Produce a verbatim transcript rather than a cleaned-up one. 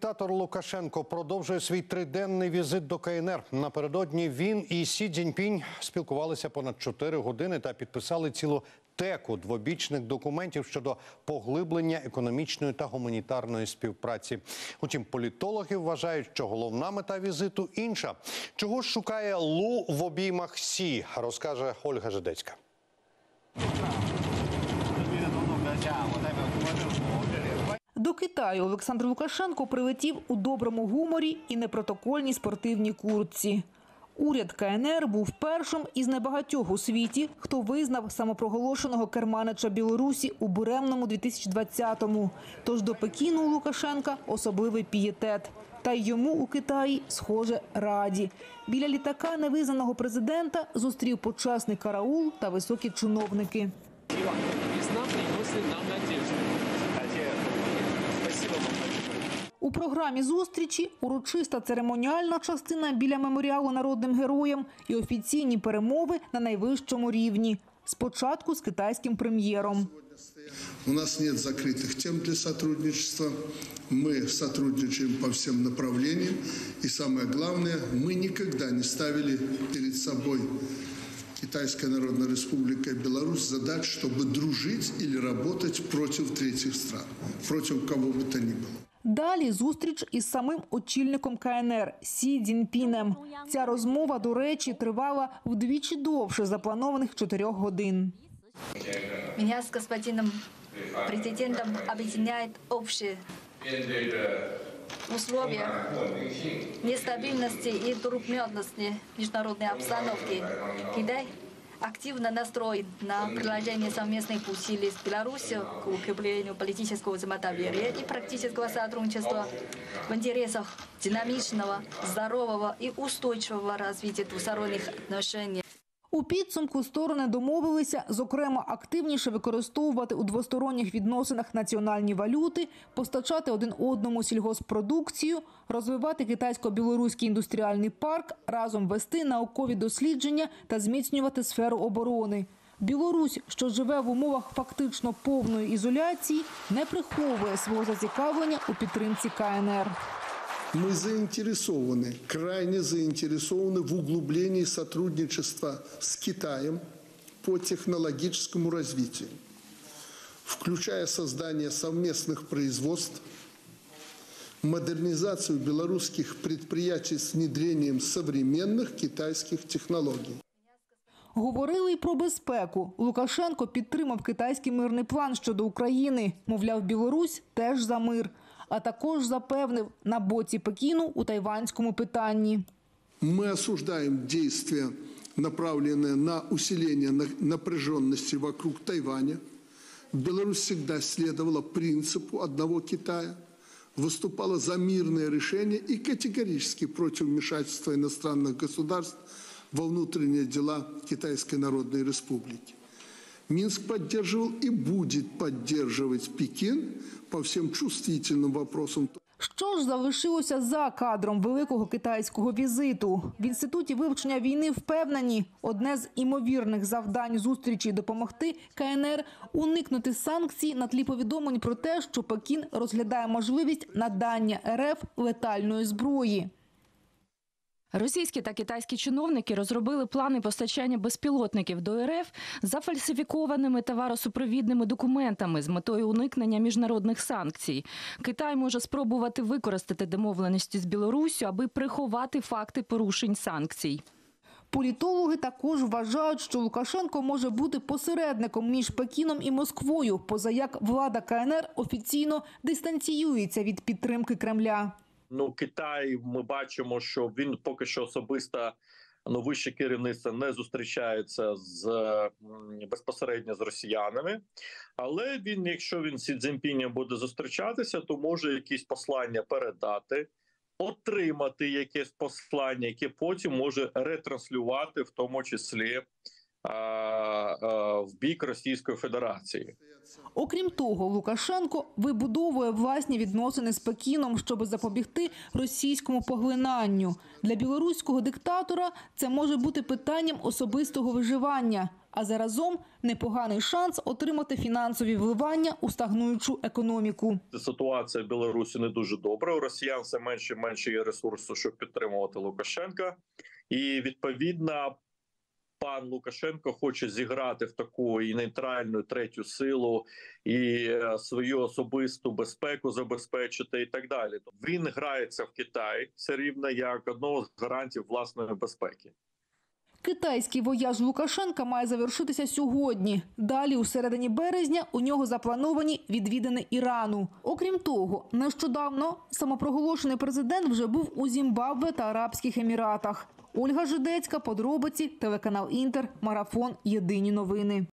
Диктатор Лукашенко продовжує свій триденний візит до КНР. Напередодні він і Сі Цзіньпінь спілкувалися понад чотири години та підписали цілу теку двобічних документів щодо поглиблення економічної та гуманітарної співпраці. Утім, політологи вважають, що головна мета візиту інша. Чого ж шукає Лу в обіймах Сі, розкаже Ольга Жидецька. До Китаю Олександр Лукашенко прилетів у доброму гуморі і непротокольній спортивній куртці. Уряд КНР був першим із небагатьох у світі, хто визнав самопроголошеного керманича Білорусі у буремному дві тисячі двадцятому. Тож до Пекіну у Лукашенка особливий пієтет. Та й йому у Китаї, схоже, раді. Біля літака невизнаного президента зустрів почесний караул та високі чиновники. У програмі зустрічі урочиста церемоніальна частина біля меморіалу народним героям і офіційні перемови на найвищому рівні. Спочатку з китайським прем'єром. У нас нет закрытых тем для сотрудничества. Мы сотрудничаем по всем направлениям. И самое главное, мы никогда не ставили перед собой Китайская Народная Республика и Беларусь задач, чтобы дружить или работать против третьих стран, против кого бы то ни было. Далі зустріч із самим очільником КНР Сі Цзіньпінем. Ця розмова, до речі, тривала вдвічі довше запланованих чотирьох годин. Меня с господином президентом объединяет общие условия нестабильности и трудности международной обстановки. Китай активно настроен на приложение совместных усилий с Беларусью к укреплению политического взаимодоверия и практического сотрудничества в интересах динамичного, здорового и устойчивого развития двусторонних отношений. У підсумку сторони домовилися, зокрема, активніше використовувати у двосторонніх відносинах національні валюти, постачати один одному сільгосппродукцію, розвивати китайсько-білоруський індустріальний парк, разом вести наукові дослідження та зміцнювати сферу оборони. Білорусь, що живе в умовах фактично повної ізоляції, не приховує свого зацікавлення у підтримці КНР. Мы заинтересованы, крайне заинтересованы в углублении сотрудничества с Китаем по технологическому развитию, включая создание совместных производств, модернизацию белорусских предприятий с внедрением современных китайских технологий. Говорили й про безпеку. Лукашенко підтримав китайський мирний план щодо України. Мовляв, Білорусь теж за мир. А також запевнив на боці Пекіну у тайванському питанні. Мы осуждаем действия, направленные на усиление напряженности вокруг Тайваня. Беларусь всегда следовала принципу одного Китая, выступала за мирное решение и категорически против вмешательства иностранных государств во внутренние дела Китайской Народной Республики. Минск поддерживал и будет поддерживать Пекин по всем чувствительным вопросам. Що ж залишилося за кадром великого китайського візиту? В Інституті вивчення війни впевнені, одне з імовірних завдань зустрічі – допомогти КНР уникнути санкцій на тлі повідомлень про те, що Пекін розглядає можливість надання РФ летальної зброї. Російські та китайські чиновники розробили плани постачання безпілотників до РФ за фальсифікованими товаросупровідними документами з метою уникнення міжнародних санкцій. Китай може спробувати використати домовленості з Білоруссю, аби приховати факти порушень санкцій. Політологи також вважають, що Лукашенко може бути посередником між Пекіном і Москвою, позаяк влада КНР офіційно дистанціюється від підтримки Кремля. Ну, Китай, ми бачимо, що він поки що особисто, ну, вище керівництво не зустрічається з безпосередньо з росіянами. Але він, якщо він з Сі Цзіньпінем буде зустрічатися, то може якісь послання передати, отримати якесь послання, яке потім може ретранслювати, в тому числі в бік Російської Федерації. Окрім того, Лукашенко вибудовує власні відносини з Пекіном, щоб запобігти російському поглинанню. Для білоруського диктатора це може бути питанням особистого виживання, а заразом непоганий шанс отримати фінансові вливання у стагнуючу економіку. Ситуація в Білорусі не дуже добра. У росіян все менше і менше є ресурсу, щоб підтримувати Лукашенка. І, відповідно, пан Лукашенко хоче зіграти в таку і нейтральну третю силу, і свою особисту безпеку забезпечити і так далі. Він грається в Китай все рівно як одного з гарантів власної безпеки. Китайський вояж Лукашенка має завершитися сьогодні. Далі, у середині березня, у нього заплановані відвідини Ірану. Окрім того, нещодавно самопроголошений президент вже був у Зімбабве та Арабських Еміратах. Ольга Жидецька, подробиці, телеканал Інтер, Марафон, Єдині новини.